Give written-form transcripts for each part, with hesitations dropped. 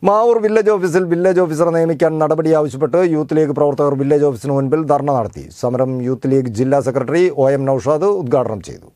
Mavoor village ഓഫീസിൽ village ഓഫീസറെ നിയമിക്കാൻ നടപടി ആവശ്യപ്പെട്ട് യൂത്ത് ലീഗ് പ്രവർത്തകർ വില്ലേജ് ഓഫീസിന് മുൻപിൽ ധർണ നടത്തി. സമരം യൂത്ത് ലീഗ് ജില്ലാ സെക്രട്ടറി OM നൌഷാദ് ഉദ്ഘാടനം ചെയ്തു.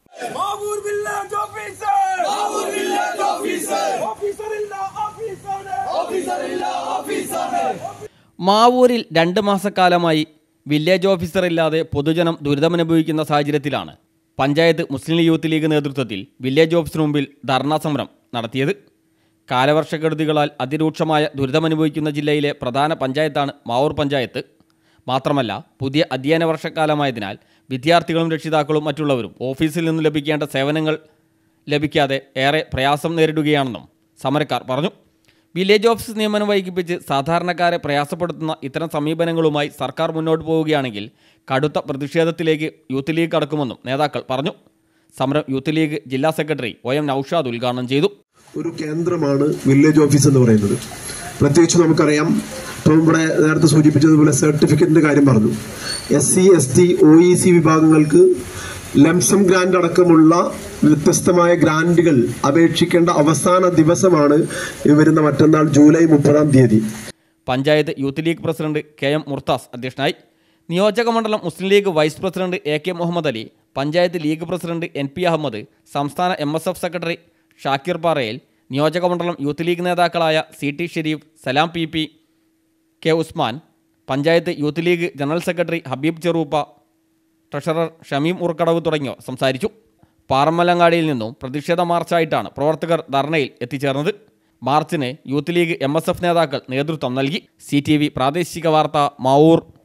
മാവൂരിൽ 2 മാസക്കാലമായി വില്ലേജ് ഓഫീസർ ഇല്ലാതെ പൊതുജനം ദുരിതമനുഭവിക്കുന്ന സാഹചര്യത്തിലാണ് പഞ്ചായത്ത് മുസ്ലിം യൂത്ത് ലീഗ് നേതൃത്വത്തിൽ വില്ലേജ് ഓഫീസിന് മുമ്പിൽ ധർണാ സമരം നടത്തിയത്. കാലവർഷക്കെടുതികളാൽ അതിരൂക്ഷമായ ദുരിതമനുഭവിക്കുന്ന ജില്ലയിലെ പ്രധാന പഞ്ചായത്താണ് മാവൂർ പഞ്ചായത്ത്. മാത്രമല്ല, പുതിയ അധ്യയന വർഷക്കാലമായതിനാൽ വിദ്യാർത്ഥികളും രക്ഷിതാക്കളും മറ്റുള്ളവരും ഓഫീസിൽ നിന്ന് ലഭിക്കേണ്ട സേവനങ്ങൾ ലഭിക്കാതെ ഏറെ പ്രയാസം നേരിടുകയാണെന്നും സമരക്കാർ പറഞ്ഞു. വില്ലേജ് ഓഫീസ് നിയമനം വൈകിപ്പിച്ച് സാധാരണക്കാരെ പ്രയാസപ്പെടുത്തുന്ന ഇത്തരം സമീപനങ്ങളുമായി സർക്കാർ മുന്നോട്ട് പോവുകയാണെങ്കിൽ കടുത്ത പ്രതിഷേധത്തിലേക്ക് യൂത്ത് ലീഗ് കടക്കുമെന്നും നേതാക്കൾ പറഞ്ഞു. സമരം യൂത്ത് ലീഗ് ജില്ലാ സെക്രട്ടറി OM നൌഷാദ് ഉദ്ഘാടനം ചെയ്തു. ഒരു കേന്ദ്രമാണ് വില്ലേജ് ഓഫീസ് എന്ന് പറയുന്നത്. പ്രത്യേകിച്ച് നമുക്കറിയാം, ഇവിടെ നേരത്തെ സൂചിപ്പിച്ചതുപോലെ സർട്ടിഫിക്കറ്റിന്റെ കാര്യം പറഞ്ഞു. SC, ST, OEC വിഭാഗങ്ങൾക്ക് ലംസം ഗ്രാന്റ് അടക്കമുള്ള വ്യത്യസ്തമായ ഗ്രാന്റുകൾ അപേക്ഷിക്കേണ്ട അവസാന ദിവസമാണ് വരുന്ന മറ്റന്നാൾ July 30 panchayat youth league president KM Murthas അധ്യക്ഷനായി. നിയോജക മണ്ഡലം Muslim league vice president AK Muhammad Ali, panchayat league president NP Ahammed, സംസ്ഥാന MSF സെക്രട്ടറി ഷാക്കിർ പാറയിൽ, നിയോജക മണ്ഡലം യൂത്ത് ലീഗ് നേതാക്കളായ CT Sharif, Salam PP, K Usman, panchayat youth league general secretary Habeeb Cheruppa, treasurer Shameem Urkadavu തുടങ്ങിയവർ സംസാരിച്ചു. പാറമ്മലങ്ങാടിയിൽ നിന്നും പ്രതിഷേധ മാർച്ചായിട്ടാണ് പ്രവർത്തകർ ധർണയിൽ എത്തിച്ചേർന്നത്. മാർച്ചിന് യൂത്ത് ലീഗ് MSF നേതാക്കൾ നേതൃത്വം നൽകി. CTV പ്രാദേശിക വാർത്ത മാവൂർ.